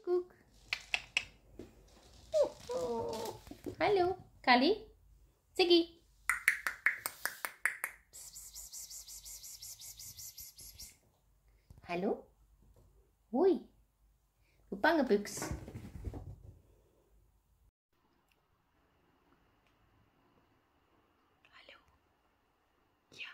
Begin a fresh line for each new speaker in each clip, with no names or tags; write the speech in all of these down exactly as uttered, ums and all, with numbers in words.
Guck. Oh, oh. Hallo, Kalli. Ziggy. Hallo? Hui. Du Bangebüchs. Hallo. Ja.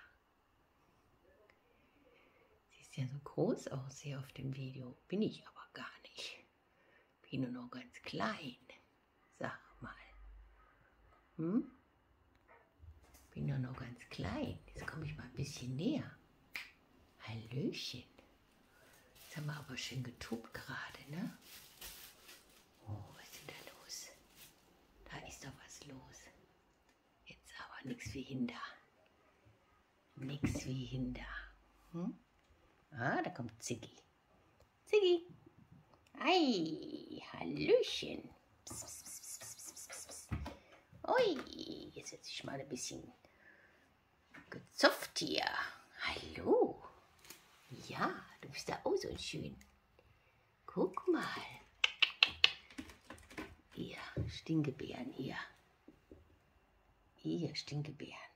Siehst ja so groß aus hier auf dem Video. Bin ich aber gar nicht. Bin nur noch ganz klein. Sag mal. Hm? Bin nur noch ganz klein. Jetzt komme ich mal ein bisschen näher. Hallöchen. Jetzt haben wir aber schön getobt gerade, ne? Oh, was ist denn da los? Da ist doch was los. Jetzt aber nichts wie hinter. Nichts wie hinter. Hm? Ah, da kommt Ziggy. Ziggy. Ei, Hallöchen. Pss, pss, pss, pss, pss, pss, pss. Ui, jetzt wird sich mal ein bisschen gezupft hier. Hallo. Ja, du bist da auch so schön. Guck mal. Ihr Stinkebeeren, ihr. Ihr Stinkebeeren.